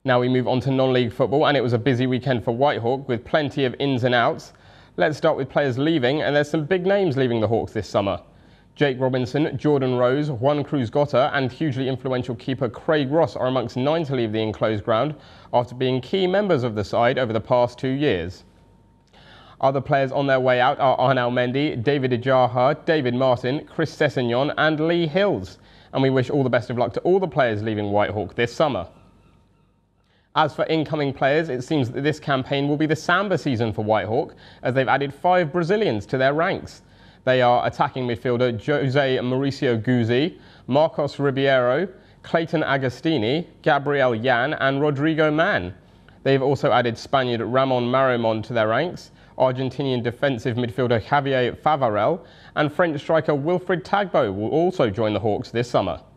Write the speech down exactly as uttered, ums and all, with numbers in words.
Now we move on to non-league football, and it was a busy weekend for Whitehawk with plenty of ins and outs. Let's start with players leaving, and there's some big names leaving the Hawks this summer. Jake Robinson, Jordan Rose, Juan Cruz Gotta and hugely influential keeper Craig Ross are amongst nine to leave the enclosed ground after being key members of the side over the past two years. Other players on their way out are Arnaud Mendy, David Ijaha, David Martin, Chris Sessegnon and Lee Hills. And we wish all the best of luck to all the players leaving Whitehawk this summer. As for incoming players, it seems that this campaign will be the samba season for Whitehawk, as they've added five Brazilians to their ranks. They are attacking midfielder Jose Mauricio Guzzi, Marcos Ribeiro, Kleyton Agostini, Gabriel Jan and Rodrigo Mann. They've also added Spaniard Ramon Marimon to their ranks, Argentinian defensive midfielder Javier Favarel and French striker Wilfried Tagbo will also join the Hawks this summer.